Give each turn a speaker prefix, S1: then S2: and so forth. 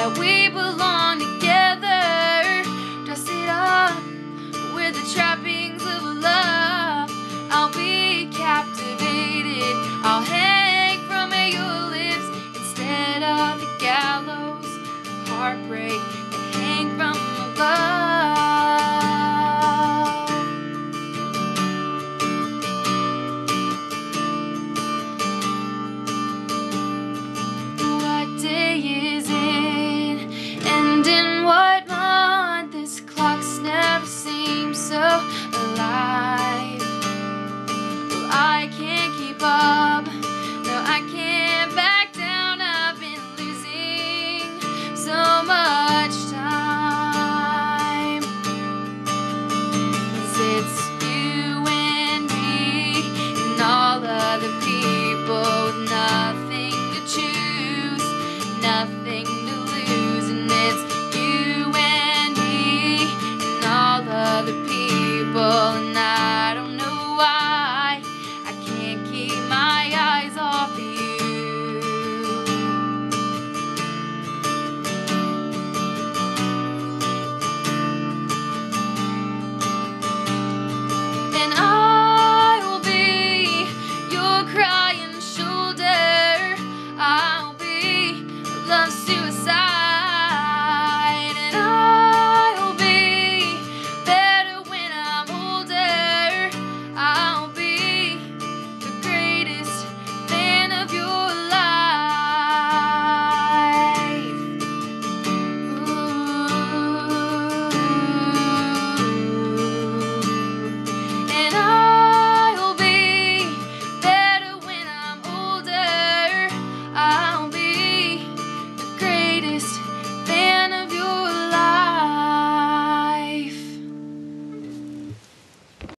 S1: that we belong together. Dress it up with the trappings of love. I'll be captivated. I'll hang from your lips instead of the gallows of heartbreak and hang from above.